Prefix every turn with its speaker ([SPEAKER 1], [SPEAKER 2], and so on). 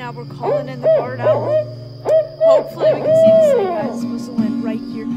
[SPEAKER 1] now we're calling in the barred owl. Hopefully we can see the snake eyes. It's supposed to land right here.